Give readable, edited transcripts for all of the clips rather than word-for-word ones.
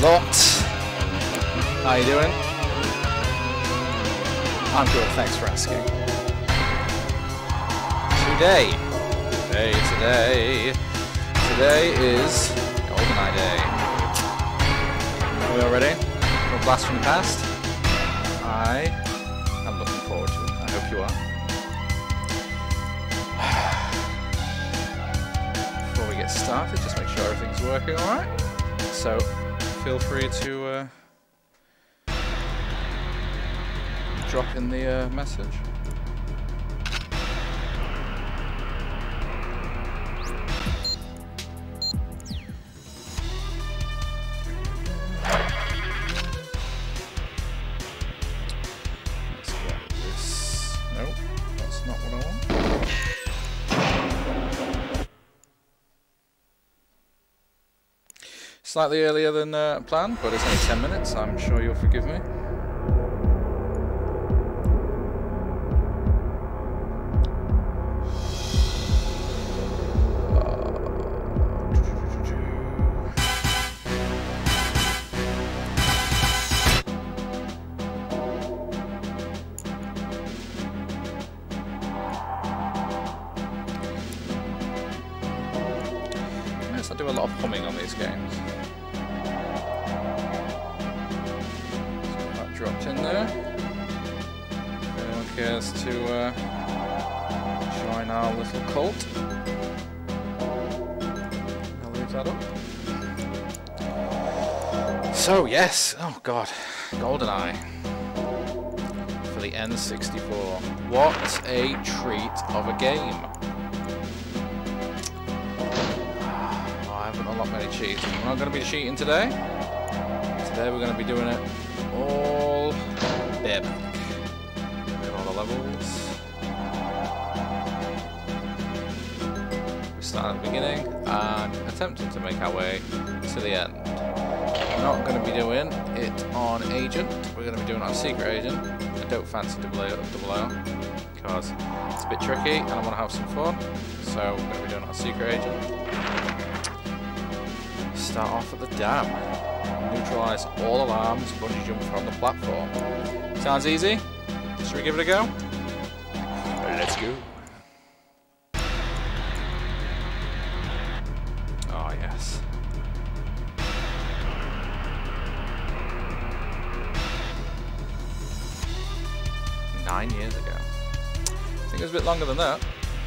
lot. How you doing? I'm good, thanks for asking. Today is GoldenEye Day. Are we all ready for a blast from the past? I am looking forward to it. I hope you are. Before we get started, just make sure everything's working alright. So, feel free to drop in the message. Let's get this. Nope, that's not what I want. Slightly earlier than planned, but it's only 10 minutes. I'm sure you'll forgive me. I do a lot of humming on these games. So that dropped in there. If anyone cares to join our little cult, I'll leave that up. So yes, oh god, GoldenEye for the N64. What a treat of a game. Not many cheats. We're not going to be cheating today. Today we're going to be doing it all bareback. With all the levels. We start at the beginning and attempting to make our way to the end. We're not going to be doing it on Agent. We're going to be doing it on Secret Agent. I don't fancy double O because it's a bit tricky and I want to have some fun. So we're going to be doing it on Secret Agent. Start off at the dam. Neutralize all alarms, bungee jump from the platform. Sounds easy? Should we give it a go? Let's go. Oh yes. Nine years ago. I think it was a bit longer than that.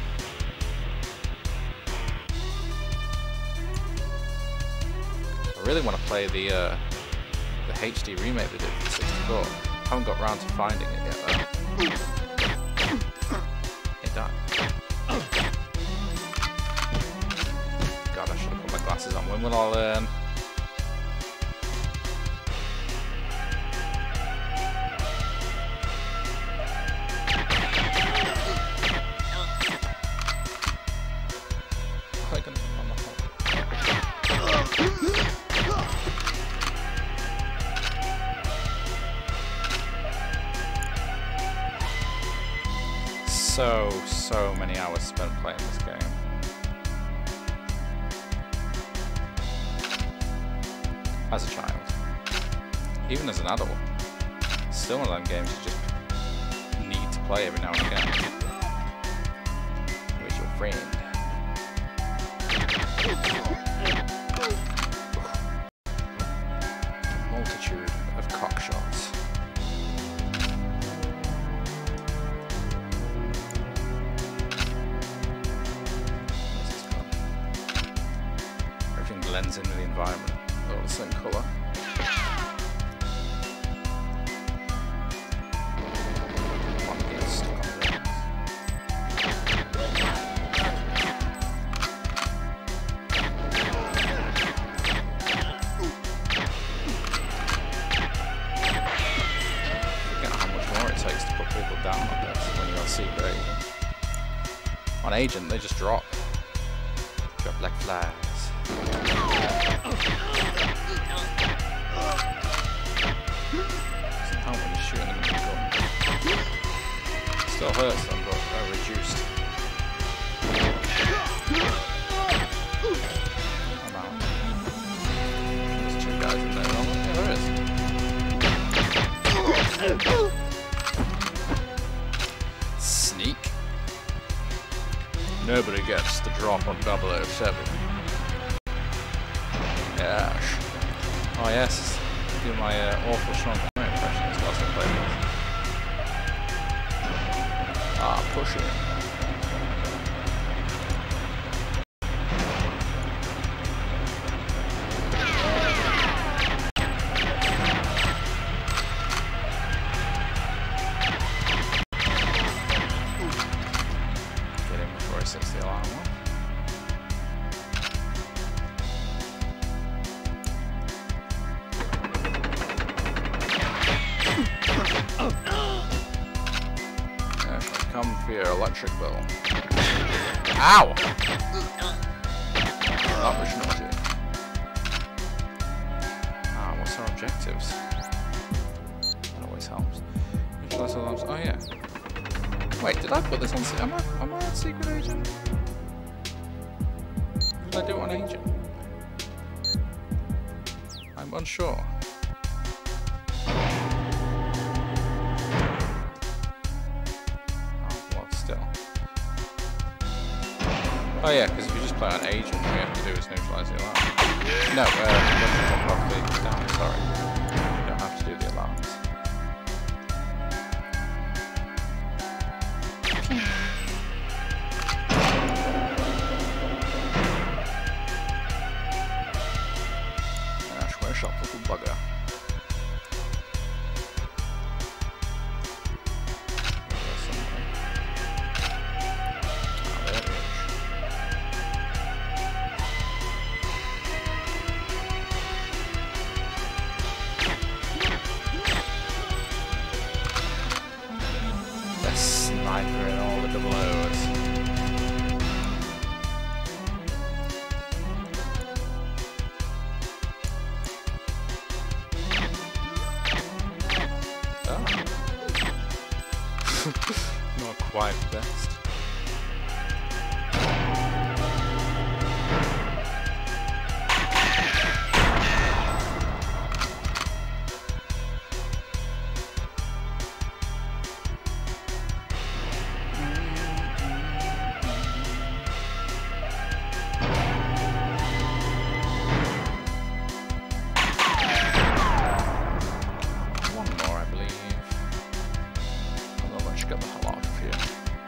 I really want to play the HD remake they did for 64. Haven't got round to finding it yet though. Hey, Dan. God, I should have put my glasses on. When will I learn? So many hours spent playing this game. As a child. Even as an adult. Still one of them games you just need to play every now and again. Where's your friend? Multitude of cock shots. Blends in with the environment, all the same colour. One gets stuck on things. Forget how much more it takes to put people down on this when you're on Secret Agent. On Agent, they just drop like flies. Somehow when you're shooting them in the gun. Still hurts them, but they're reduced. I'm out. There's two guys in there, aren't there? Sneak. Nobody gets the drop on 007. Yes. Oh yes, do my awful Sean Connery impressions whilst I play this. Ah, push it. Get in before he sets the alarm off. Come for your electric bill. Ow! That was naughty. Ah, what's our objectives? That always helps. Neutralize alarms. Oh yeah. Wait, did I put this on? Am I a secret agent? Did I do it on agent? I'm unsure. Oh yeah, because if you just play on agent, all you have to do is neutralise the alarm. No, down, sorry. You don't have to do the alarms. Where's that little bugger? Sniper and all the double O's. Oh. Not quite the best. Get the hell out of here.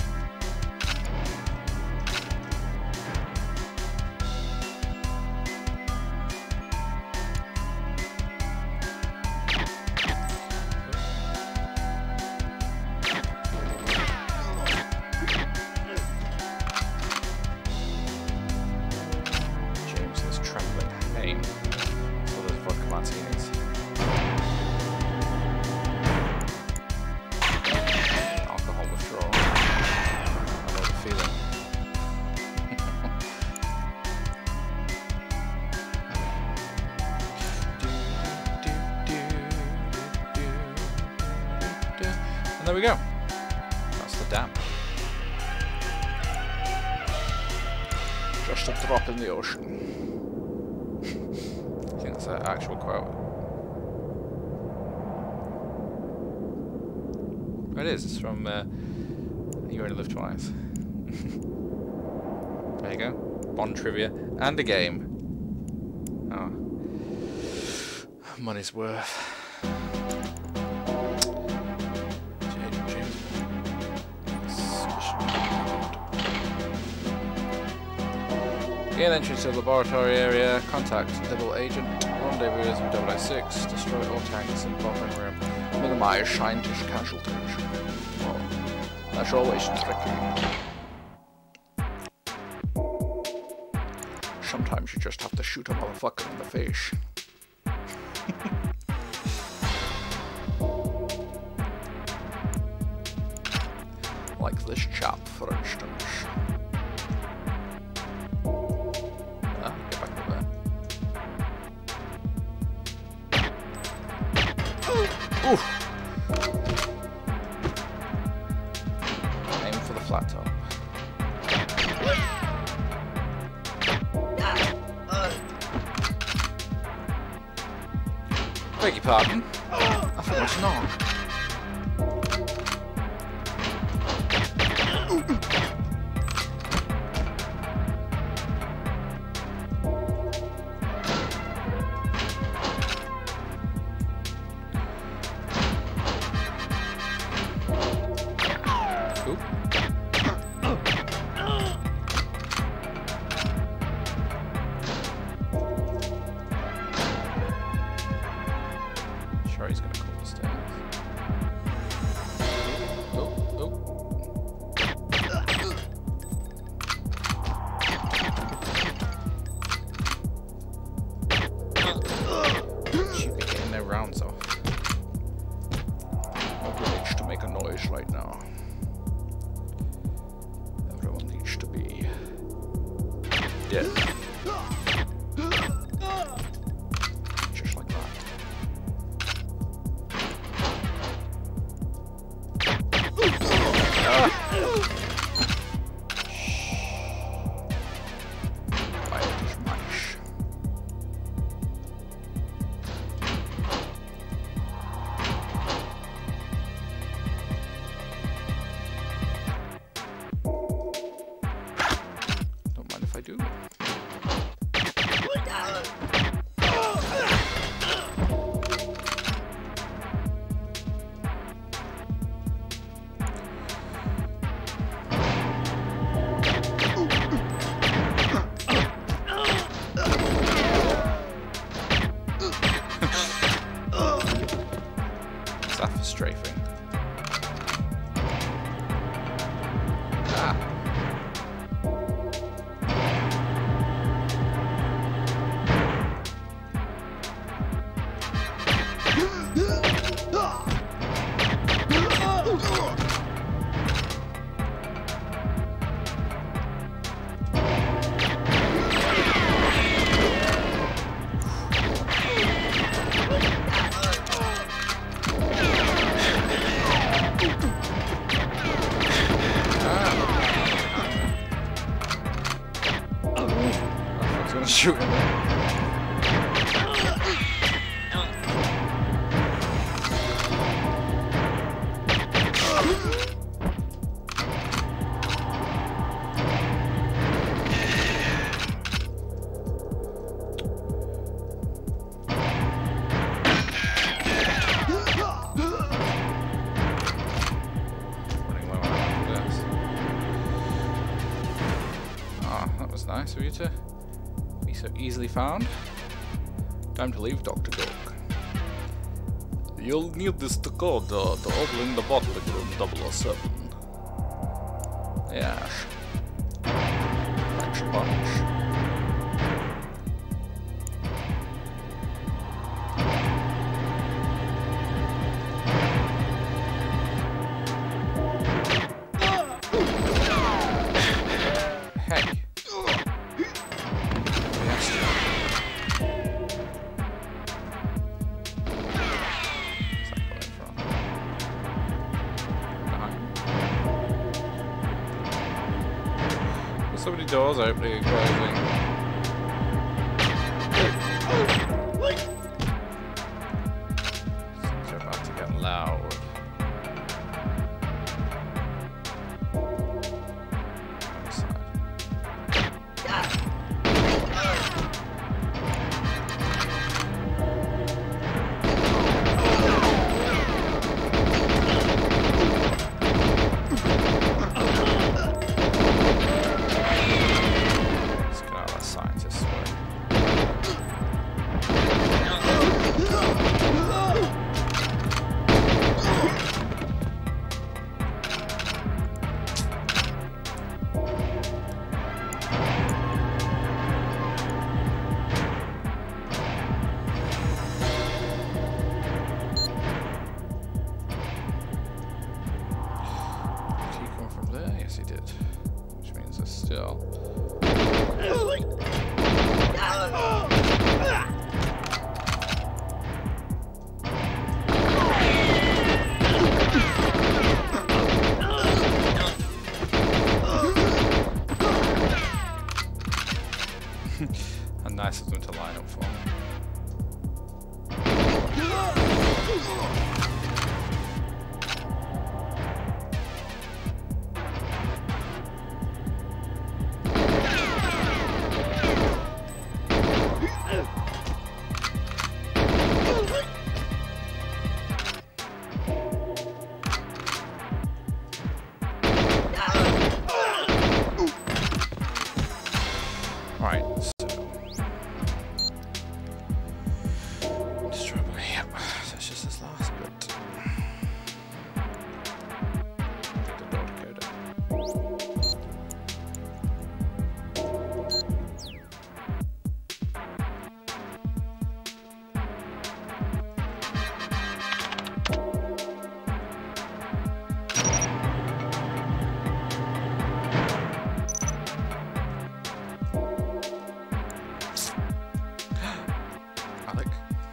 James is trembling pain. So there's vodka martinis. There we go. That's the dam. Just a drop in the ocean. I think that's an actual quote. It is. It's from You Only Live Twice. There you go. Bond trivia and a game. Oh, money's worth. Gain entrance to the laboratory area, contact double agent, rendezvous with 006, destroy all tanks in bombing room, minimize scientist casualties. Well, that's always tricky. Sometimes you just have to shoot a motherfucker in the face. Like this chap, for instance. Oof. Aim for the flat top. Beg your pardon. I thought it was not. Cool. Sure, he's gonna come up the stairs. Should be getting their rounds off. Nobody needs to make a noise right now. Everyone needs to be dead. Just like that. Quiet as mice. Don't mind if I do. What's that for strafing? Ah. Shoot him. Ah, that was nice of you to be so easily found. Time to leave, Dr. Cook. You'll need this decoder to open the bottling room 007. Yes. Punch, punch. Hey. So many doors opening and closing. Things are about to get loud. Other side. Yes, he did. Which means there's still. How nice of them to line up for me. it's just this last bit. The door to go down. Alec.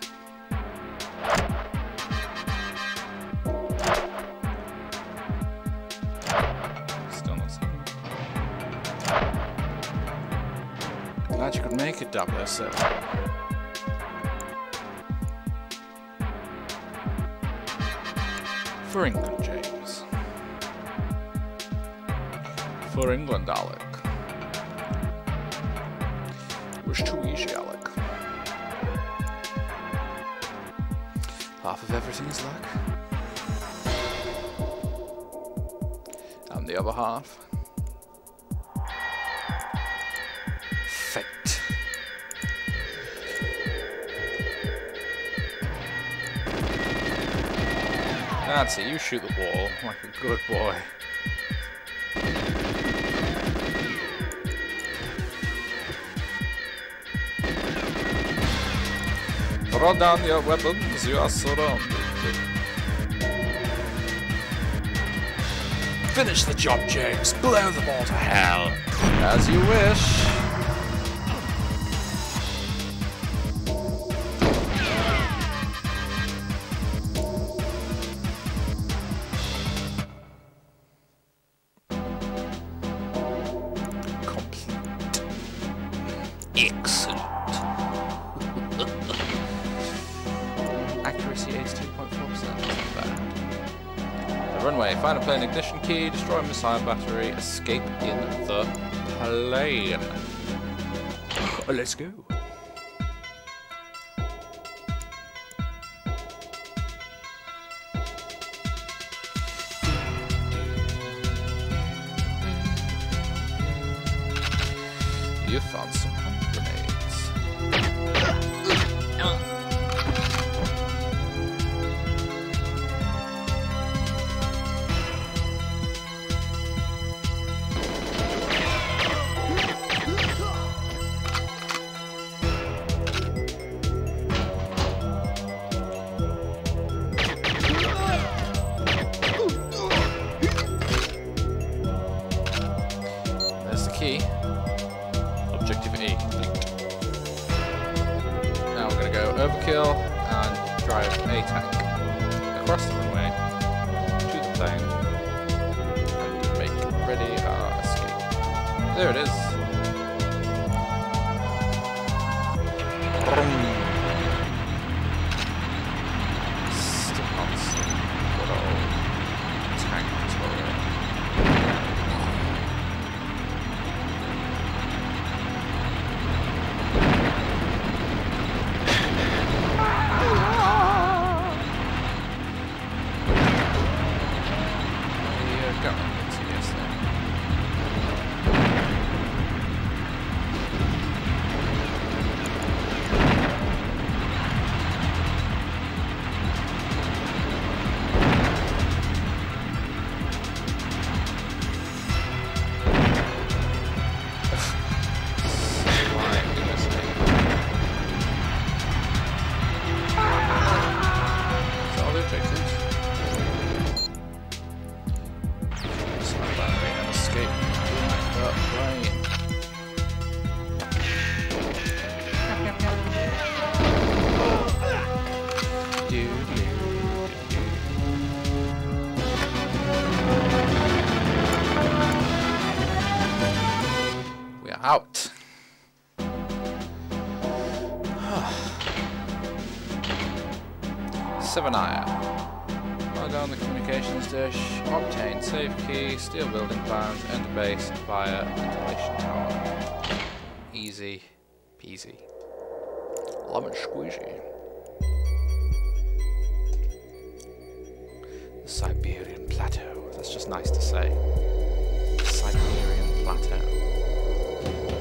Still not seeing. Glad you could make it, 007. For England, James. For England, Alec. It was too easy, Alec. Half of everything's luck. And the other half, fate. That's it, you shoot the wall like a good boy. Throw down your weapons, you are surrounded. Finish the job, James. Blow them all to hell. As you wish. Complete. Excellent. Accuracy 82.4%. Not bad. The runway. Find a plane ignition key. Destroy a missile battery. Escape in the plane. Let's go. You found some hand grenades. There's the key. Objective A complete. Now we're going to go overkill and drive a tank across the runway to the plane and make ready our escape. There it is. Still not seeing good old tank turret. Out. Sevenaya. Fly down the communications dish, obtain safe key, steal building plans, enter base via ventilation tower. Easy peasy. Lemon squeezy. The Siberian Plateau. That's just nice to say. The Siberian Plateau.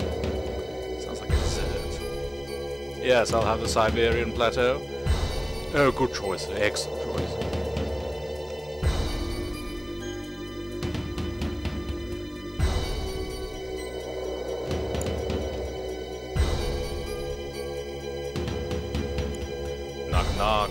Sounds like a dessert. Yes, I'll have the Siberian Plateau. Oh, good choice. Excellent choice. Knock, knock.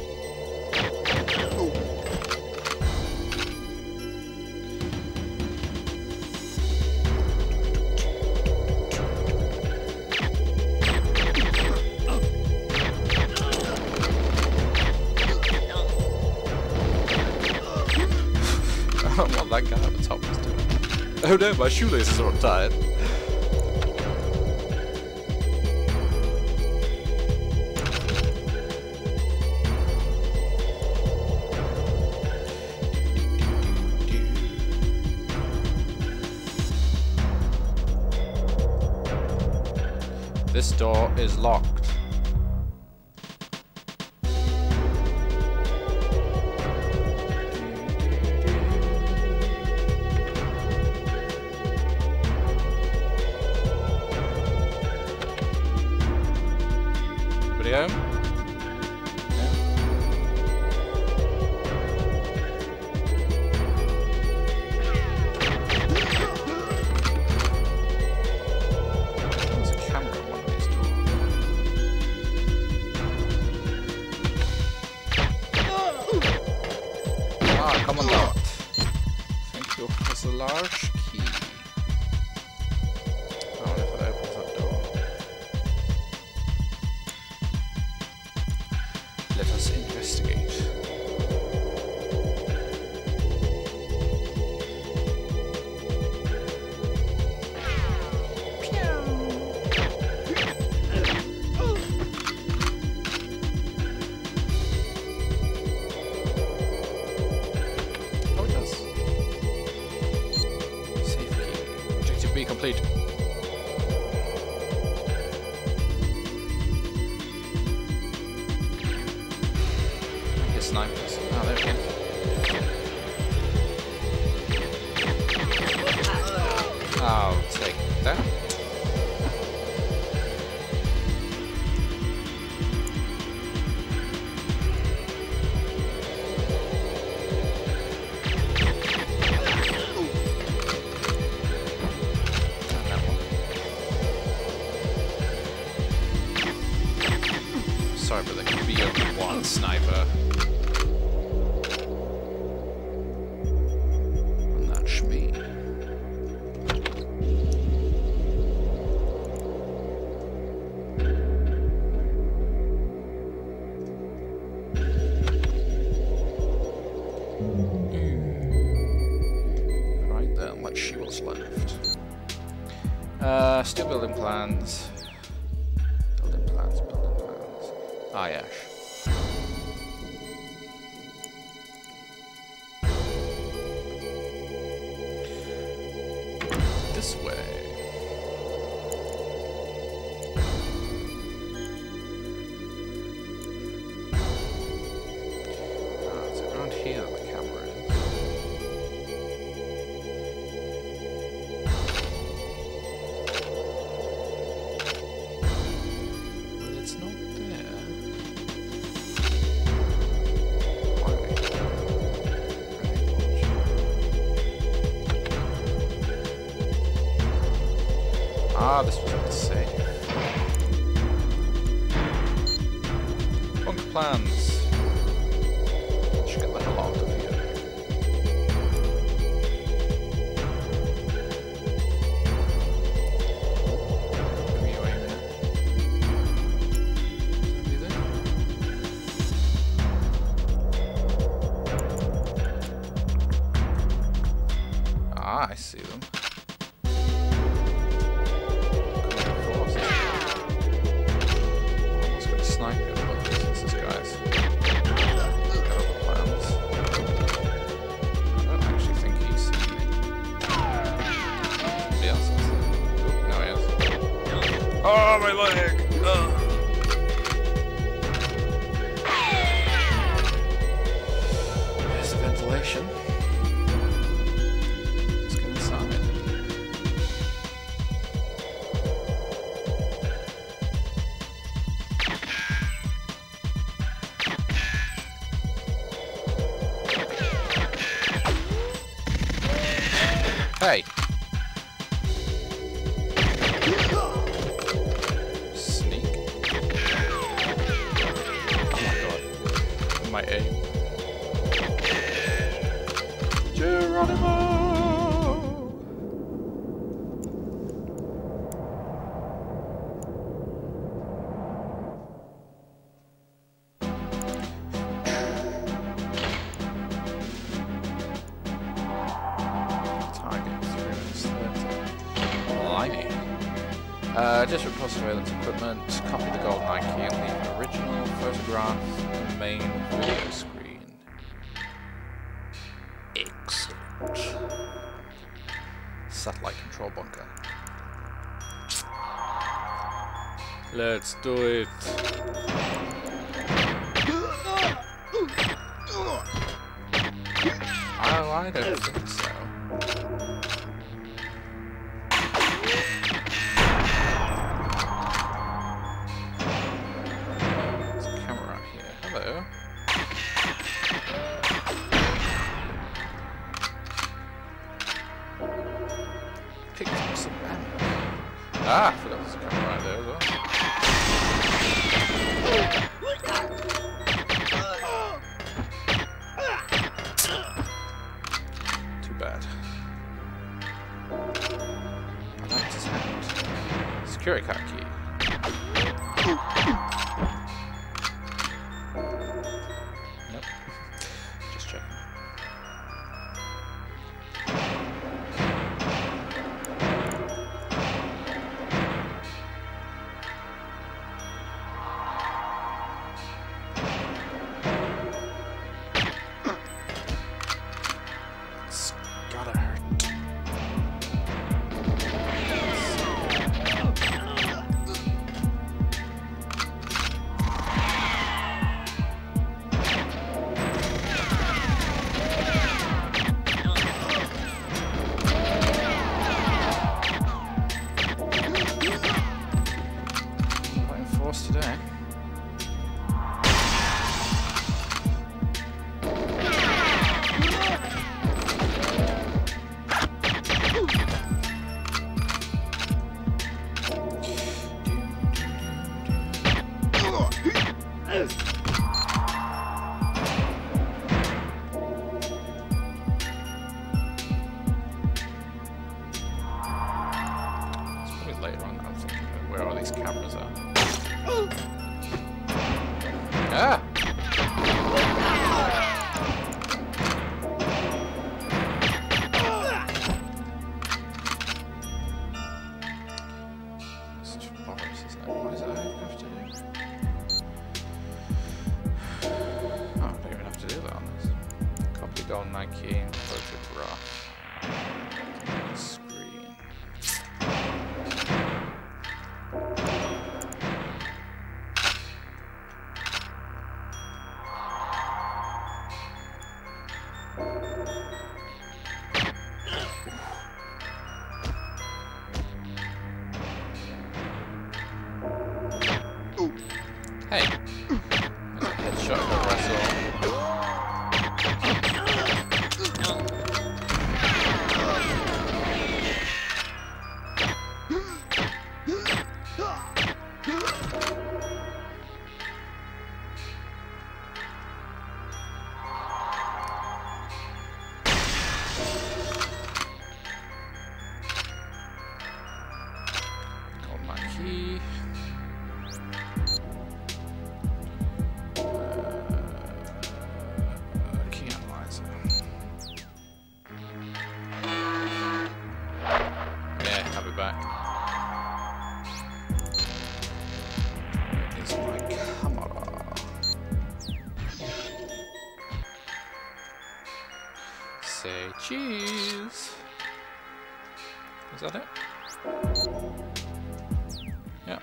What that guy at the top is doing. Oh no, my shoelaces are untied. This door is locked. Home? Yeah. There's a camera on one of these doors. Ah, Commandant. Thank you for the large key. I wonder if that opens that door. Let us investigate. Oh, it does. Safe key. Objective B complete. Snipers. Oh, there we go. I'll take that. Sorry, but there could be only one sniper. Right then, let's see what's left. Still building plans. Building plans. Ah, yeah. This way. It's around here the camera is. Well, it's not there. Why? Ah, this was what to say. Bunker plans. Should get the hell out of here. Who are you aiming at? Somebody there? Ah, I see them. Sniper, what is this guy's? Plans. I don't actually think he's seen me. Somebody else has. Oh, no he has. Oh, my leg! There's the ventilation. Let's get inside. Hey! Sneak. Oh my god. My aim. Geronimo! Just report surveillance equipment, copy the GoldenEye key and leave an original photograph on the main video screen. Excellent. Satellite control bunker. Let's do it. Oh, I don't think so. Picked up some ammo. Ah, I forgot there's a camera right there as well. Too bad. I liked his hand. Security card key. Nope. Just checking. Today. It's probably later on that I'm thinking of where all these cameras are. Ah! This is Boris, isn't it? What does that have to do? Oh, I don't even have to do that on this. Copy GoldenEye key and photograph. Screen. Hey, there's a headshot of a wrestle. Got my key. Back. It's my camera. Say cheese. Is that it? Yeah.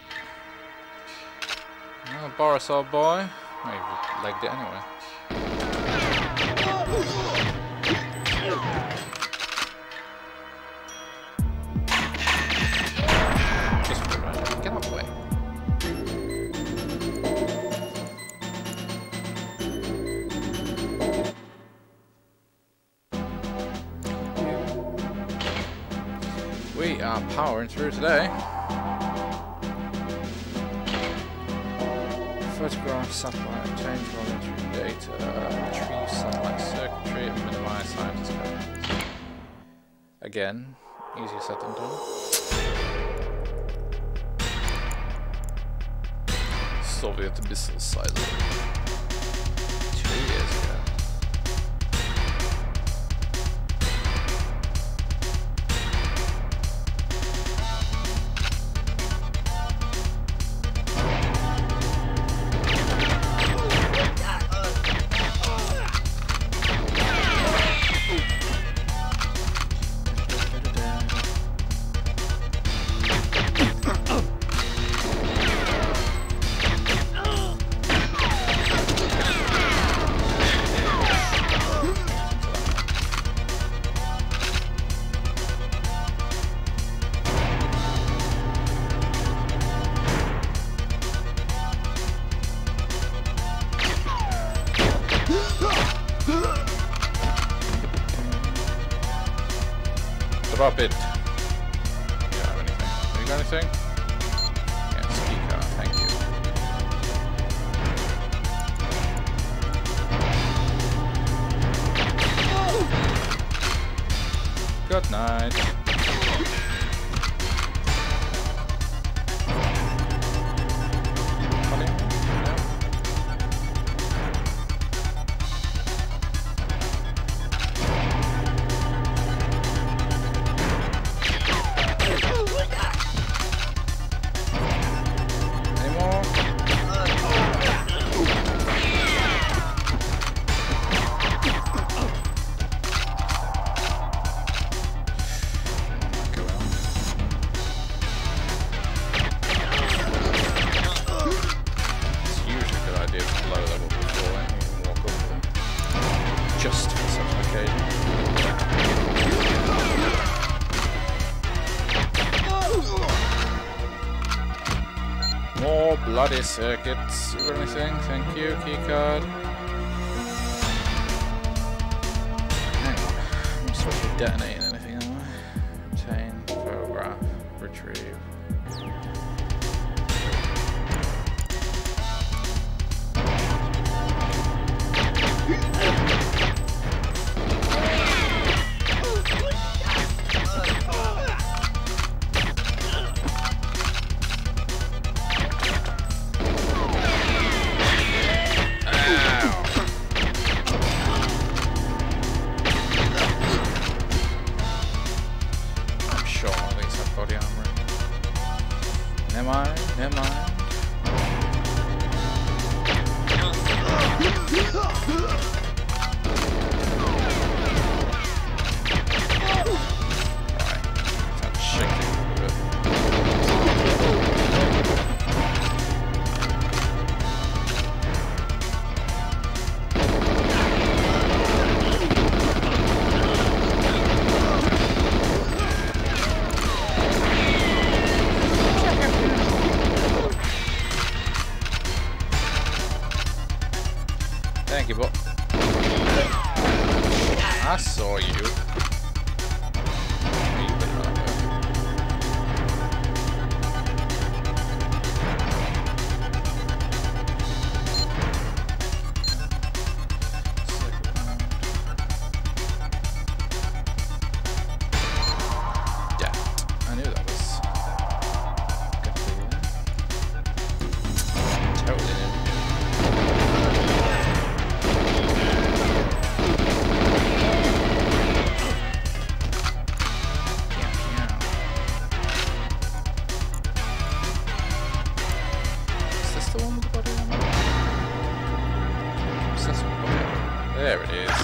Well, Boris, old boy. Maybe legged it anyway. are powering through today. Photograph satellite, change volumetry data, retrieve satellite circuitry, and minimize scientist codes. Again, easier said than done. Soviet missile silo. 2 years ago. Drop it. Do you have anything? Have you got anything? Yes, key card, thank you. Good night. More bloody circuits. You got anything? Thank you. Keycard. Hang on. I'm supposed to be detonating anything, am I? Obtain, photograph, retrieve. Never mind. Thank you, Bob. I saw you. There it is.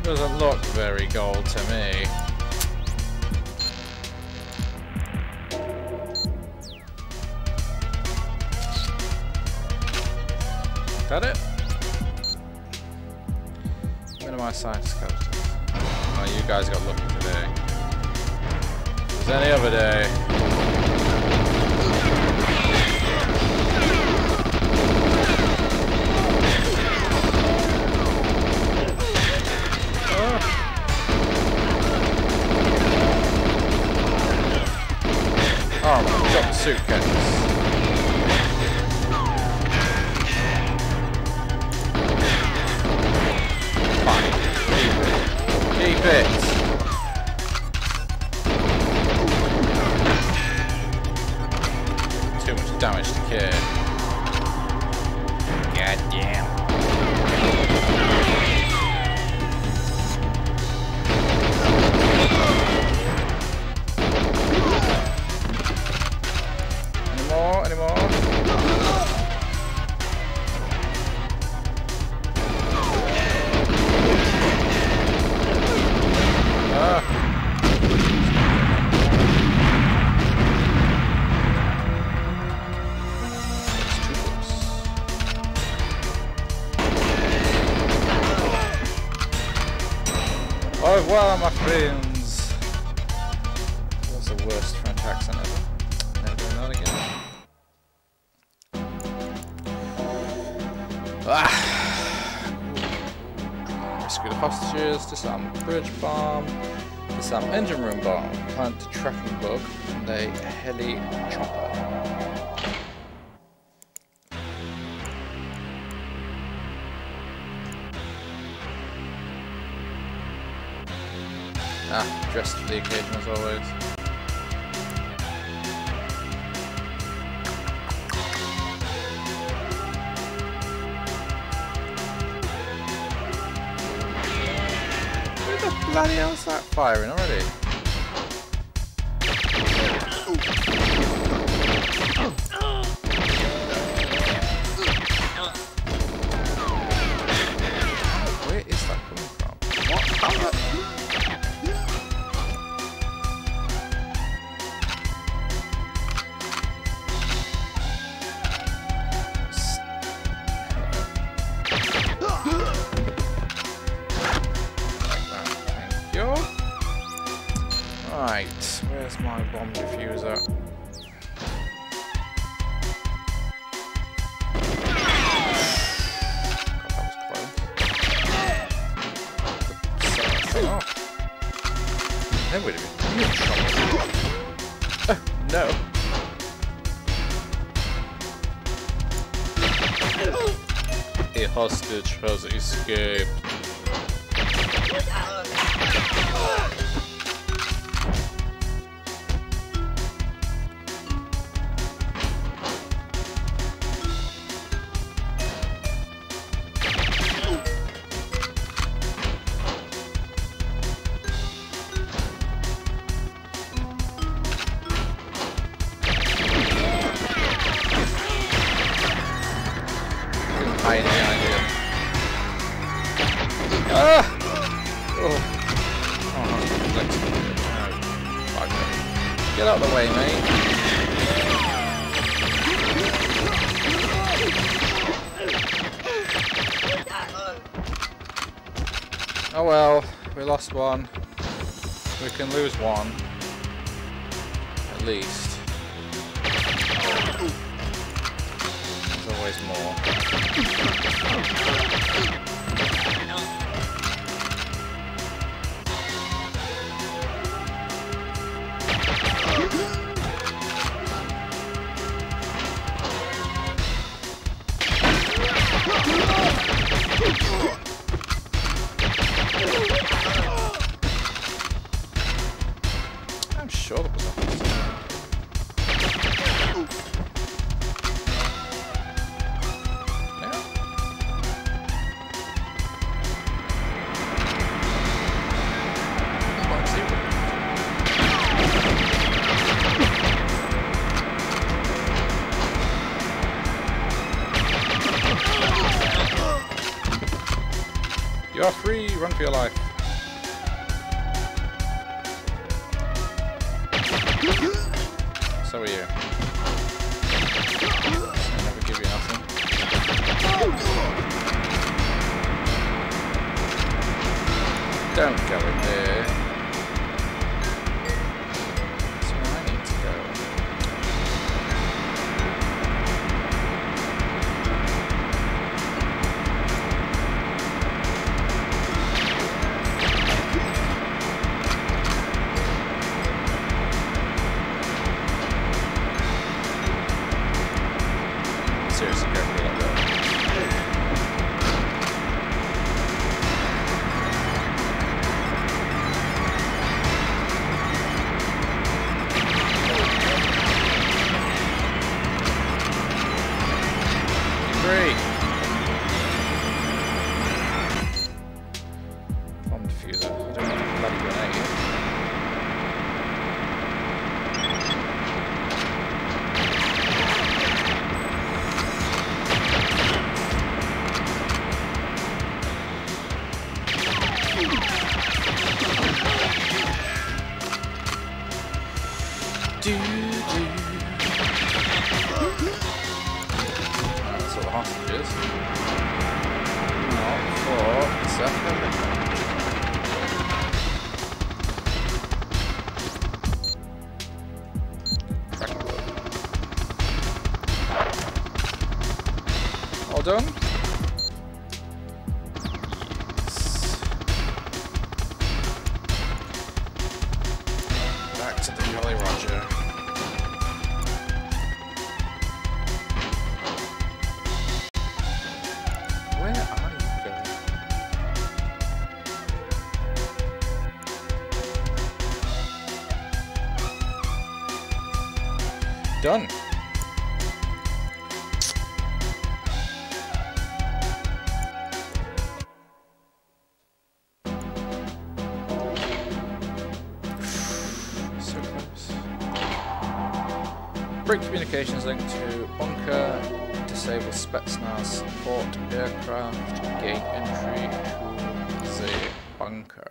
Doesn't look very gold to me. Is that it? Minimize size skeletons. Oh, you guys got lucky today. If it was any other day. Oh, we got the suitcase. Fine. Keep it. Too much damage to care. God damn. Any more? Au revoir, my friends. That's the worst French accent ever. Never doing that again. Rescue the hostages, disarm bridge bomb, disarm engine room bomb, plant a tracking bug, and a heli chopper. Dressed for the occasion as always. Bloody hell's that firing already? Where is that coming from? What? Right, where's my bomb diffuser? God, that was close. Oh. Then we'd have been in trouble. No. A hostage has escaped. Any idea? Ah! Oh. Get out of the way, mate. Oh well, we lost one. We can lose one. At least. There's always more. I'm sure that was a You are free, run for your life. So are you. I'll never give you nothing. Don't go in there. That's where I need to go. Seriously, carefully like that. Great. Bomb diffuser. I don't need a bloody grenade. That's all the hostages. Not for second. All done? Yes. Back to the Jolly Roger. Where are you going? Done. So close. Break communications link to bunker. Disable Spetsnaz support aircraft. Gain entry to the bunker.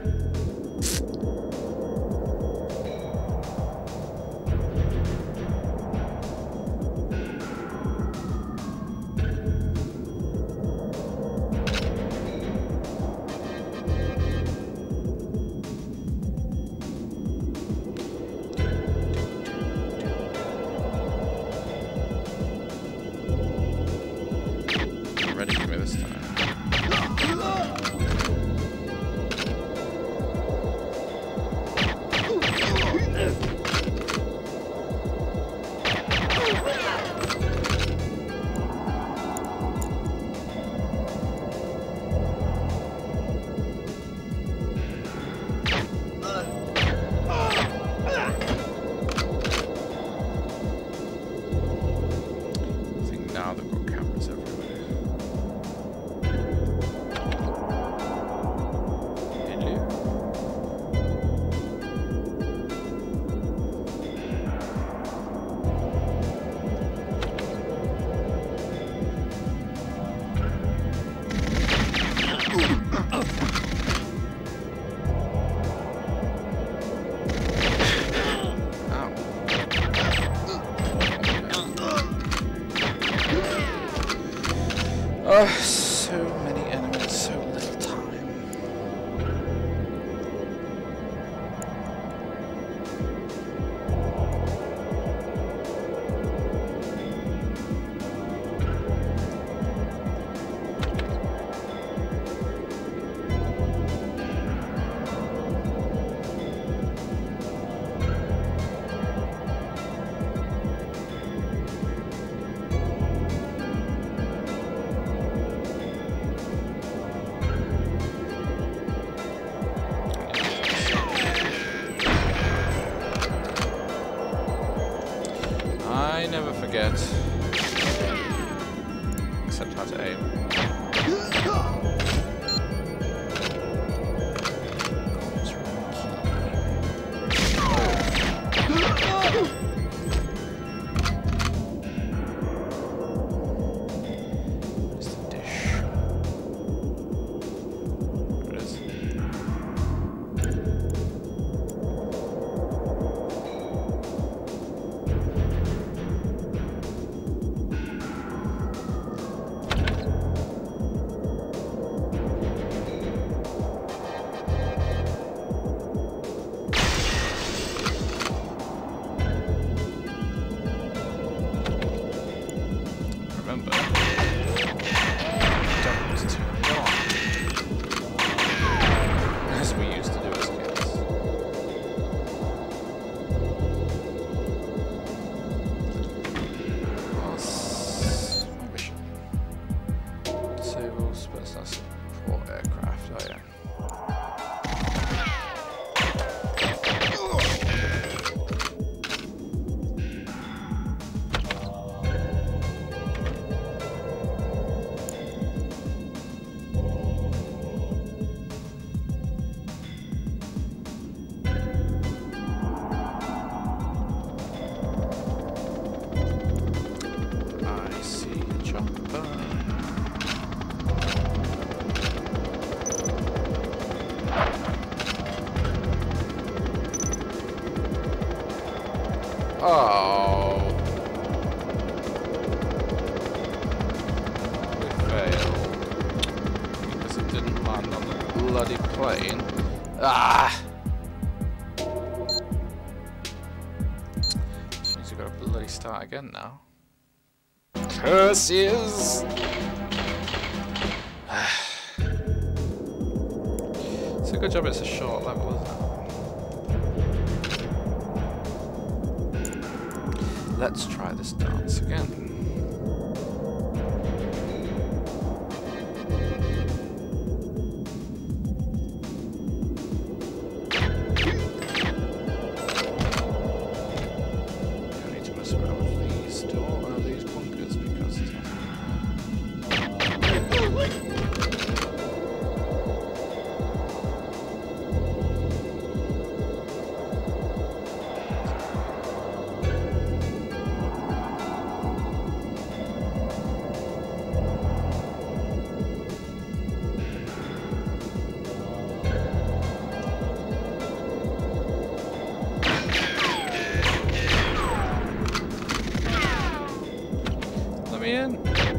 Ready for me this time. I think now they've got cameras everywhere. Oh, so many enemies, so little time. I never forget, except how to aim. Where's the dish? There it is. Oh. We failed. Because it didn't land on the bloody plane. Ah! Which means we've got to bloody start again now. Curses! It's a good job it's a short level, isn't it? Let's try this dance again. In.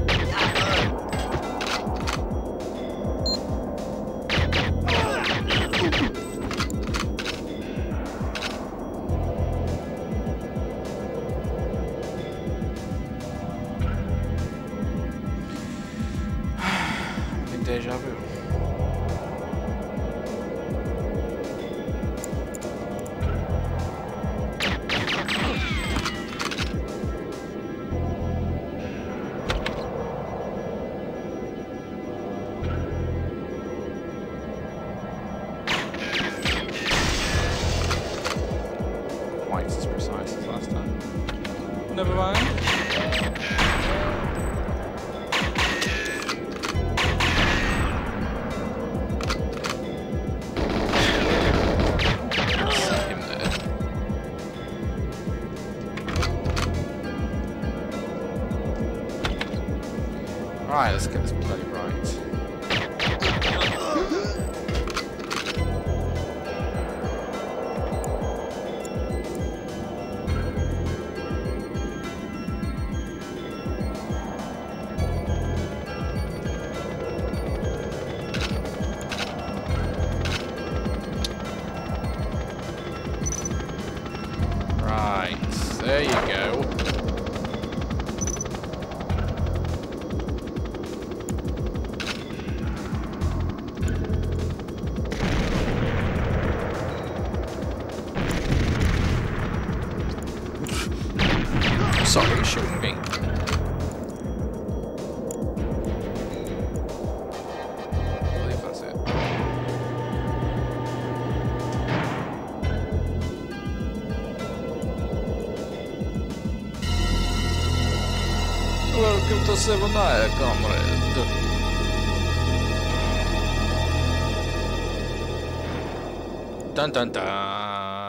Deja vu. Twice as precise as last time. Never mind. Alright, let's get this bloody right. Right, there you go. Sorry, you're shooting me. I believe that's it. Welcome to Severnaya, comrade. Dun dun dun.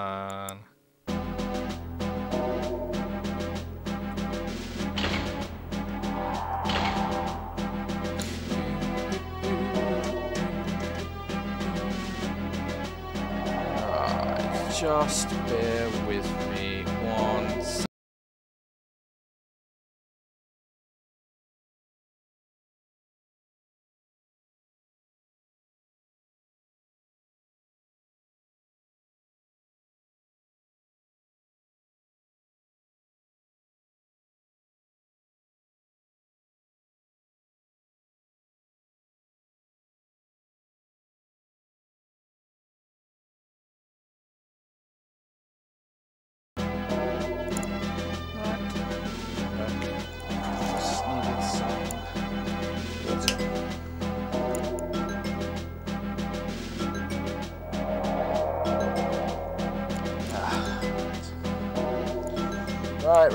Just bear with me one second. Right.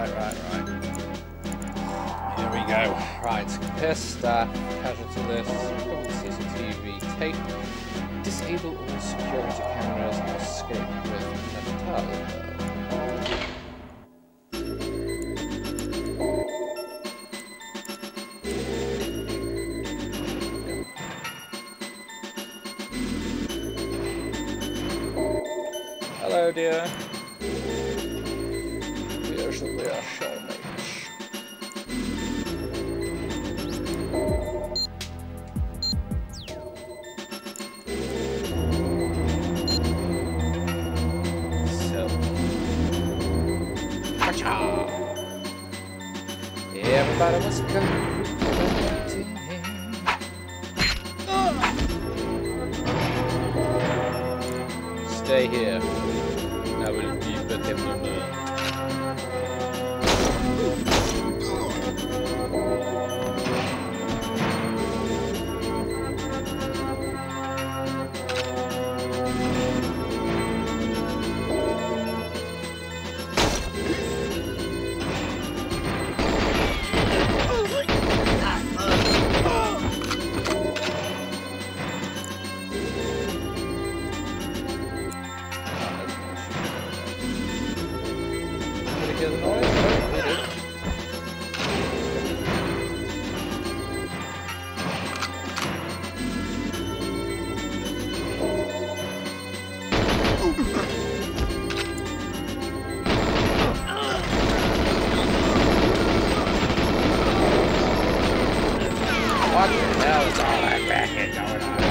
Here we go. Right, compare staff, casualty lists, recover the CCTV tape, disable all security cameras, and escape with Natalia. Hello, dear. Unfortunately, I shall make. So, cha-cha! Everybody was going. Stay here. I will be the temple. Hear the noise? No, we did. What the hell is all that racket going on?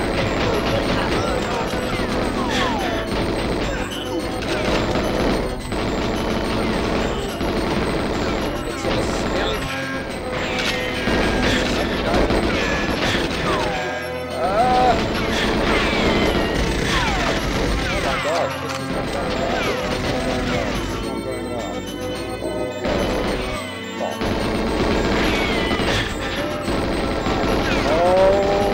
Oh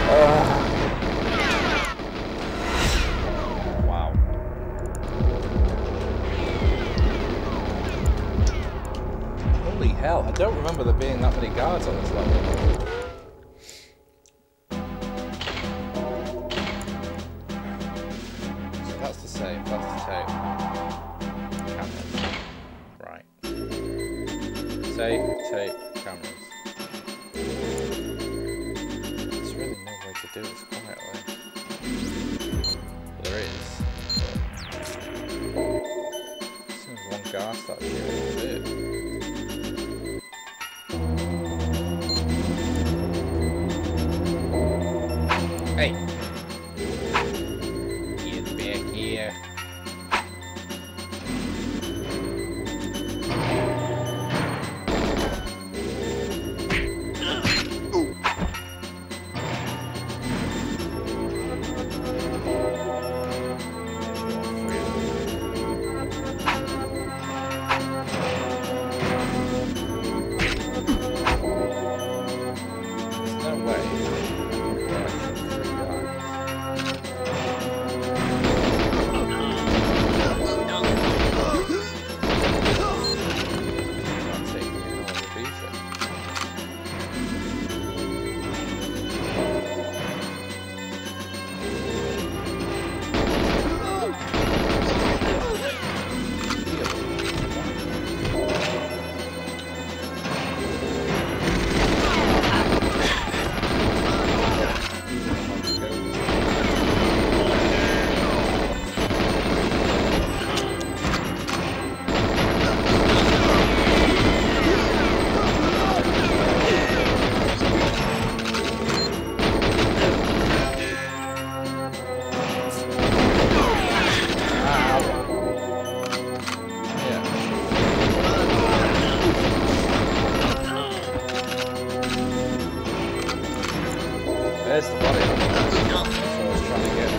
Wow. Holy hell, I don't remember there being that many guards on this level. So that's the same, that's the tape. Cameras. Right. Save, tape, cameras. There's really no way to do this quietly. There is. As soon as one guard starts shooting, that's it. Hey! Get back here. There's the body. That's what I was trying to get.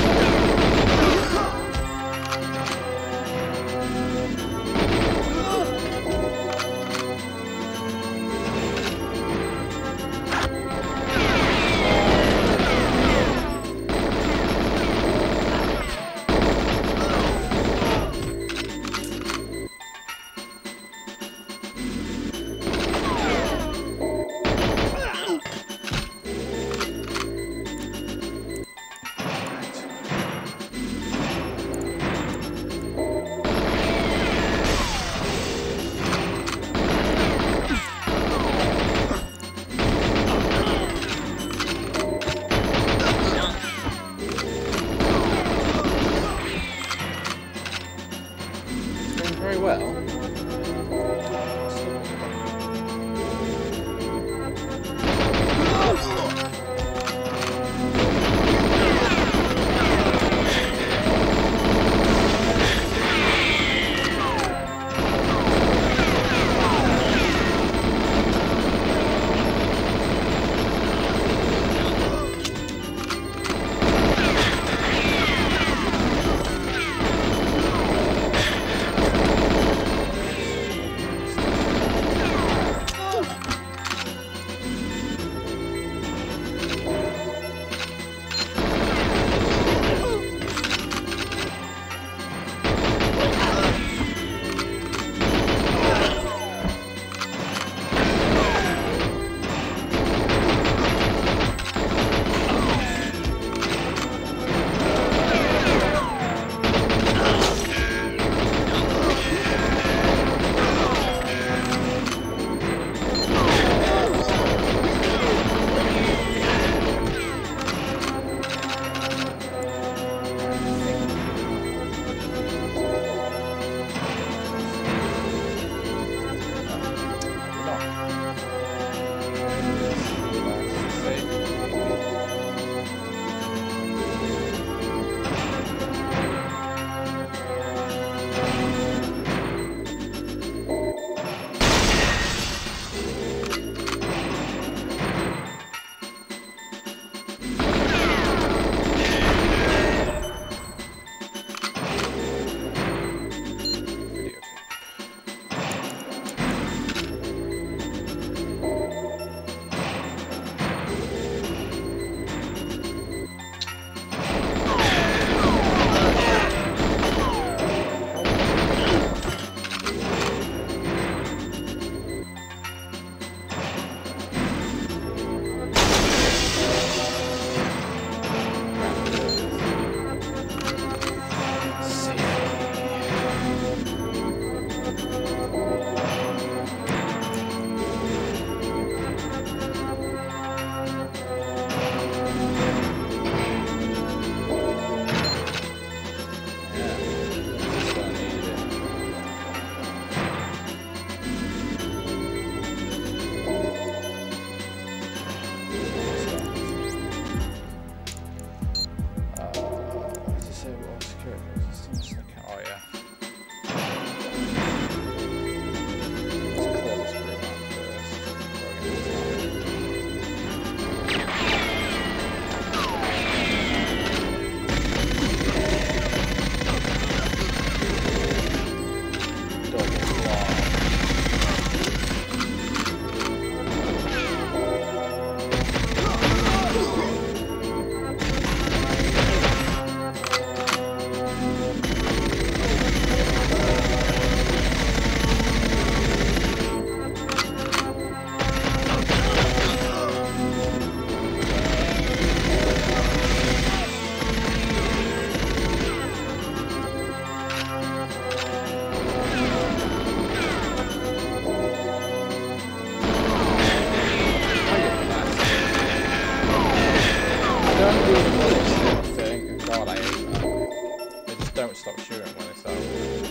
don't do the bullets thing. God, I hate that. They just don't stop shooting when they start.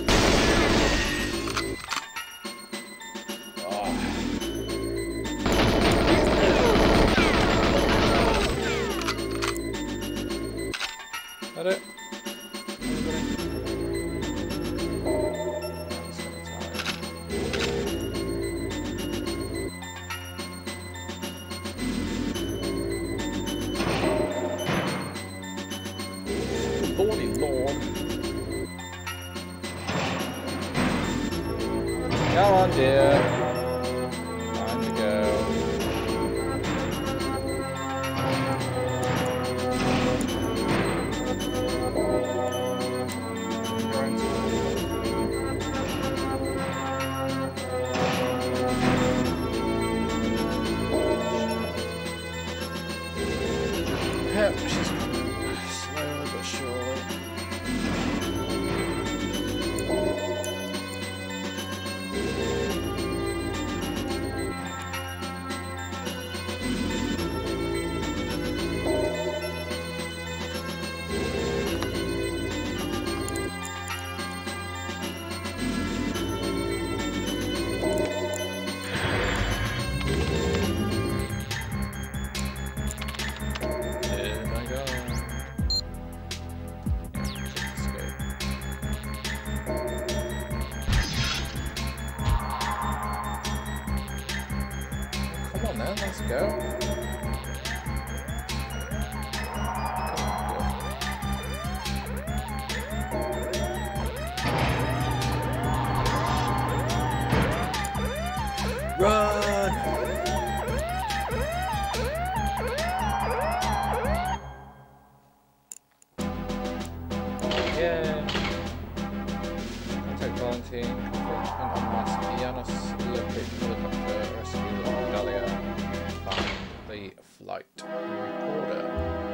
Is that it? Lordy Lord. Come on, dear. Time to go. Yep, she's slowly but surely. Come on then, let's go. Run! Yeah. Contact volunteer, confront and unmask Janus, locate helicopter, rescue Galia, find the flight recorder.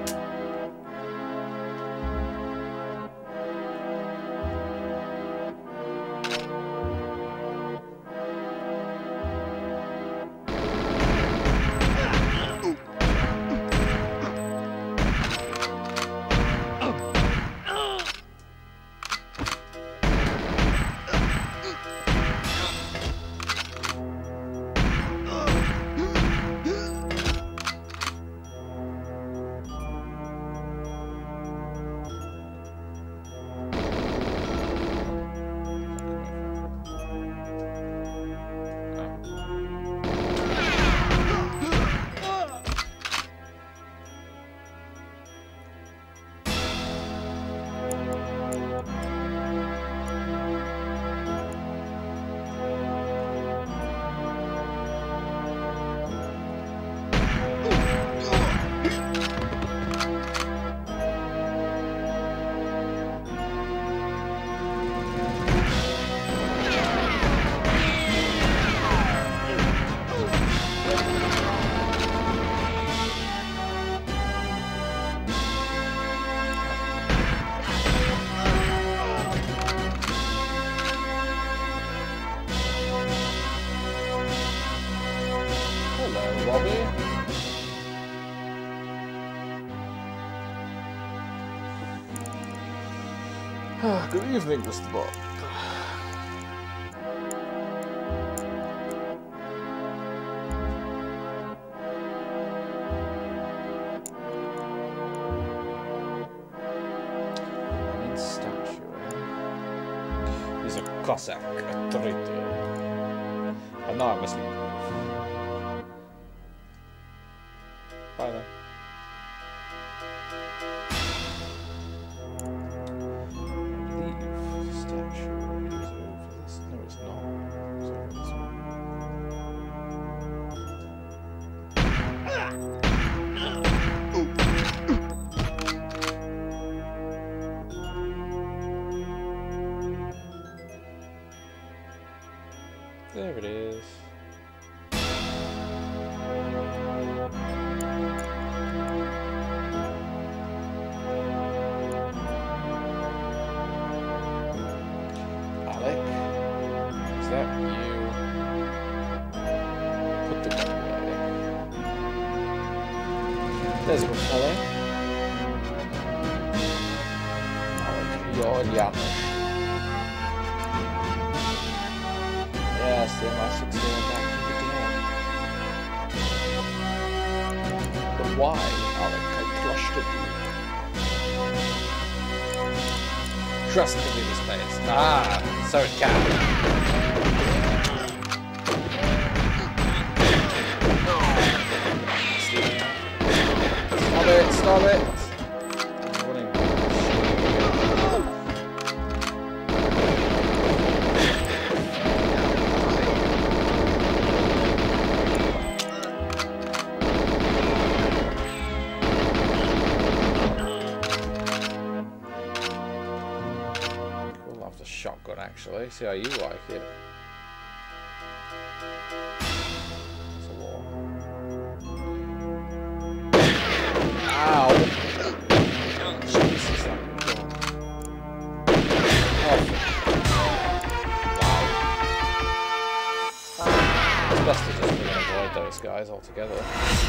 Good evening, Mr. Bond. An statue. He's a Cossack, a traitor. And now I must leave. Bye then. There it is. Alec, is that you? Put the gun away. There's a good fellow. God, Janusz. Yes, the MI6 are back in the game. But why, Alec? I trusted you. Trust me with this place. Ah, so it can. Stop it, stop it. Shotgun, actually. See how you like it. It's a war. Ow! Jesus, that gun. Oh. Wow. It's best to just avoid those guys altogether.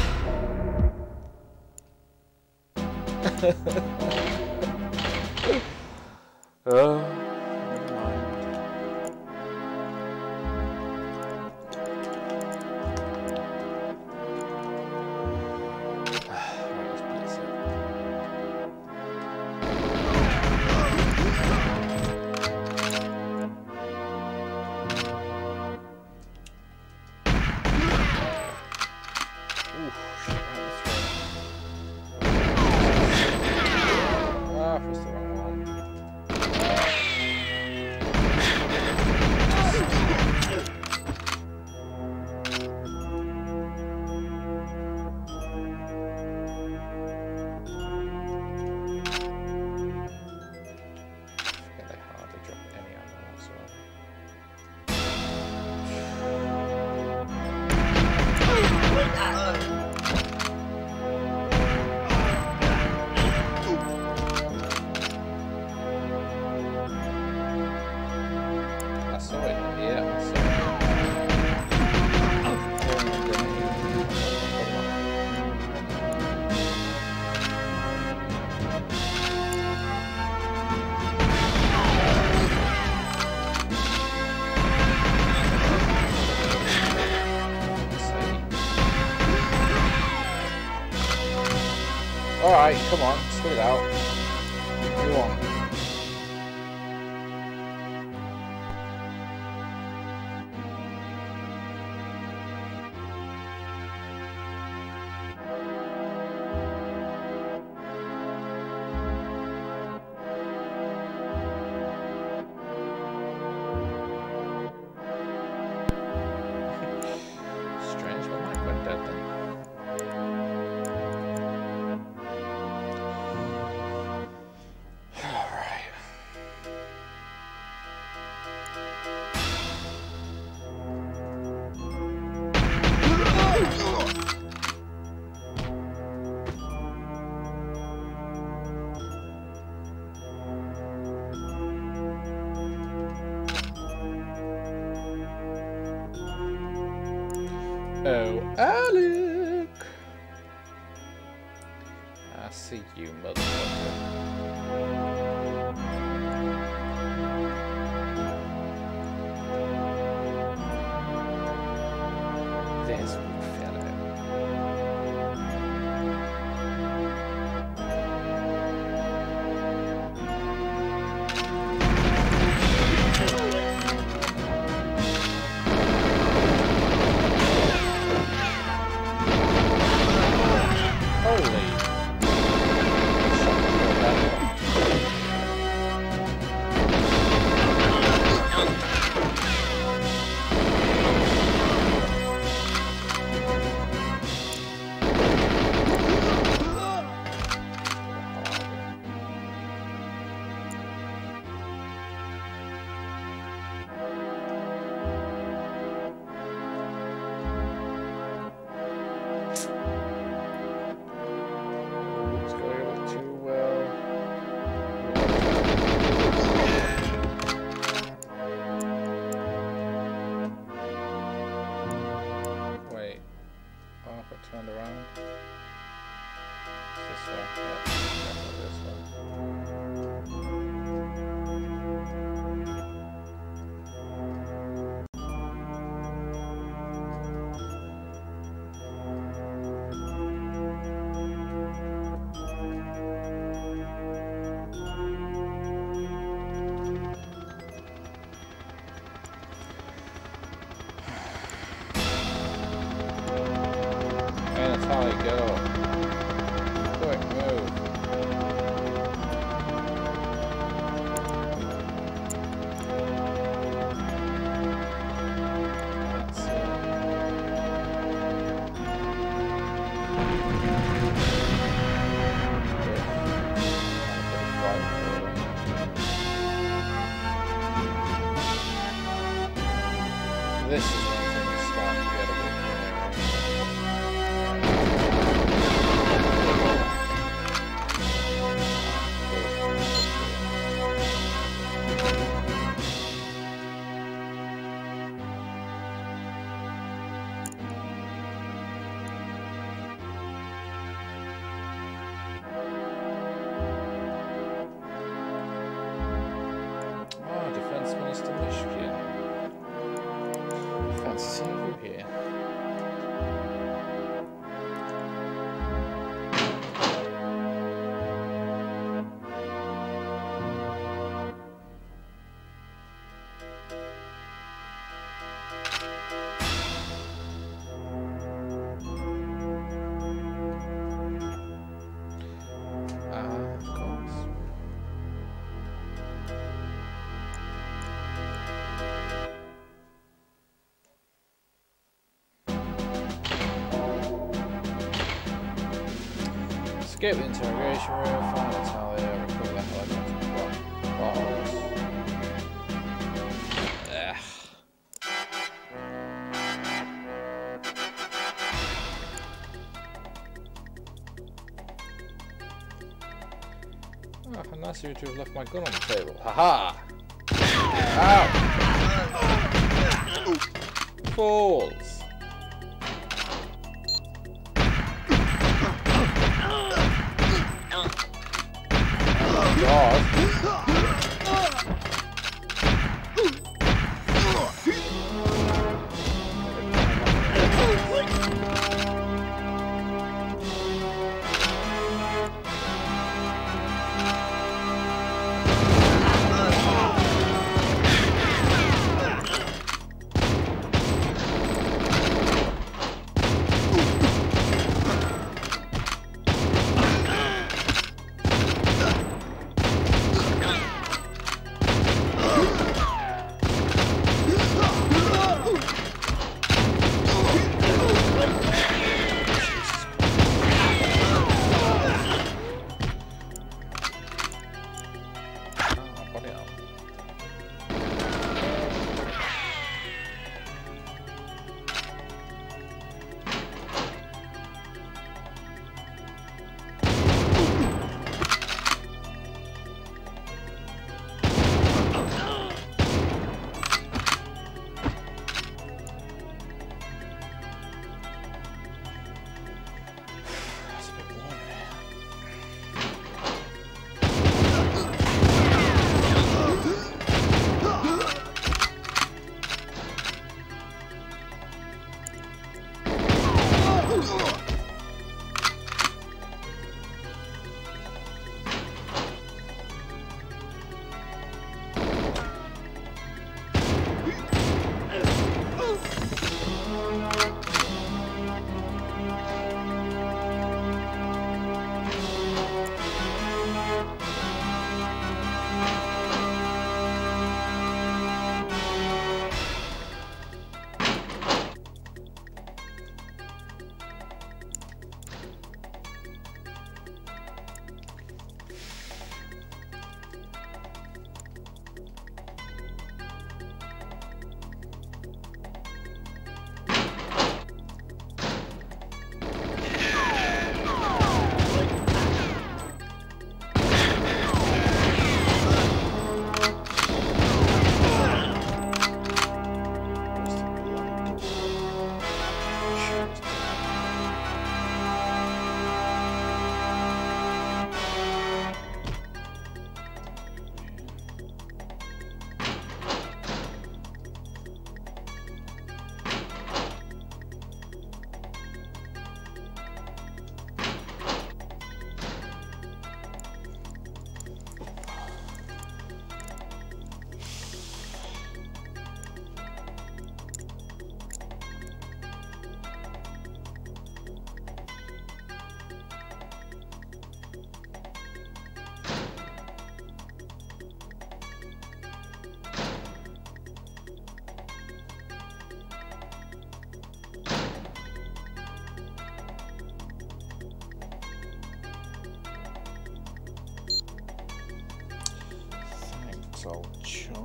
Alright, come on, spit it out. What do you want? Strange, my mic went dead then. Oh, Alec! I see you, motherfucker. There's one fellow. Holy. Turned around. It's this way. Yeah, definitely this way. Get up. Quick, move. That's it. This is when things start to get a bit Defense Minister Mishkin. Fancy seeing you here. Of course. Escape the interrogation room, find Natalia, recover the helicopter box. Oh, how nice of you to have left my gun on the table. Haha! Ow! Fools! God. Thanks, old chum.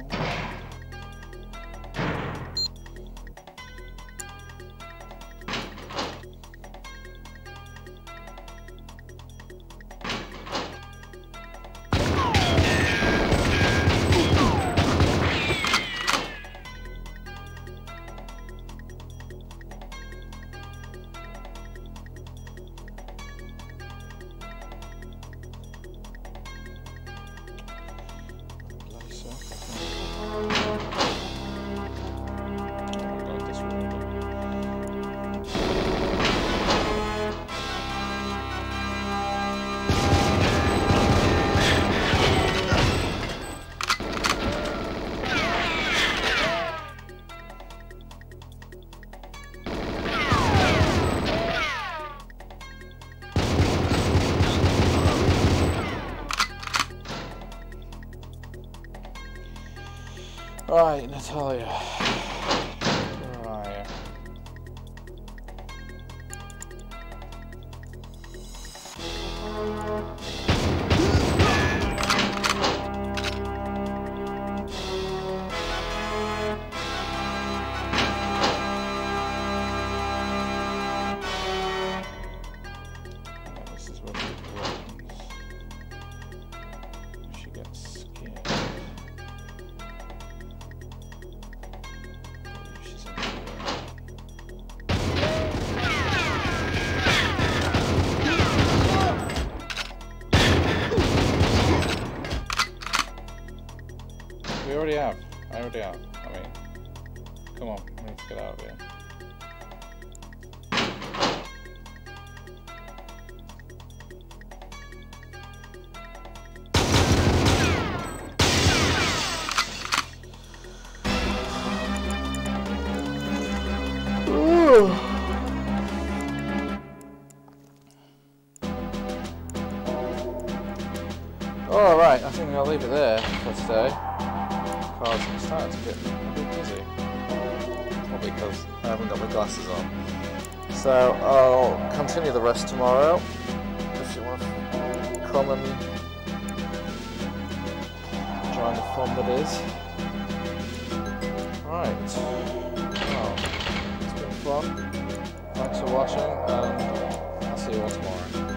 Right, Natalia. Where are you? Yeah, this is where she runs. She gets scared. We already have. I already have. I mean, come on, we need to get out of here. Alright, I think I'll leave it there for today. Because I'm starting to get a bit busy. Probably because I haven't got my glasses on. So I'll continue the rest tomorrow. If you want to come and join the fun that is. Right. Well, it's been fun. Thanks for watching, and I'll see you all tomorrow.